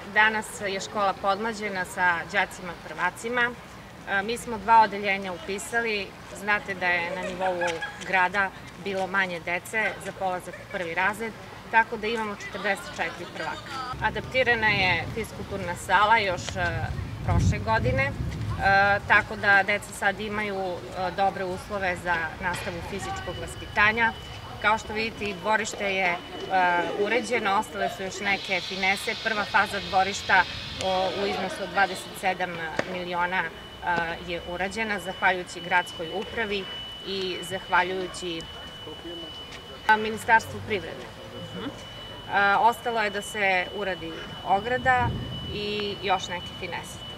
Danas je škola podmlađena sa đacima prvacima. Mi smo 2 odeljenja upisali. Znate da je na nivou grada bilo manje dece za polazak u 1. razred, tako da imamo 44 prvaka. Adaptirana je fiskulturna sala još prošle godine, tako da deca sad imaju dobre uslove za nastavu fizičkog vaspitanja. Kao što vidite, i dvorište je uređeno, ostale su još neke finese. Prva faza dvorišta u iznosu od 27 miliona je urađena, zahvaljujući gradskoj upravi i zahvaljujući Ministarstvu privrede. Ostalo je da se uradi ograda i još neke finese.